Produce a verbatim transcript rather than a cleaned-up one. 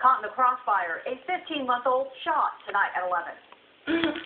Caught in the crossfire, a fifteen-month-old shot tonight at eleven.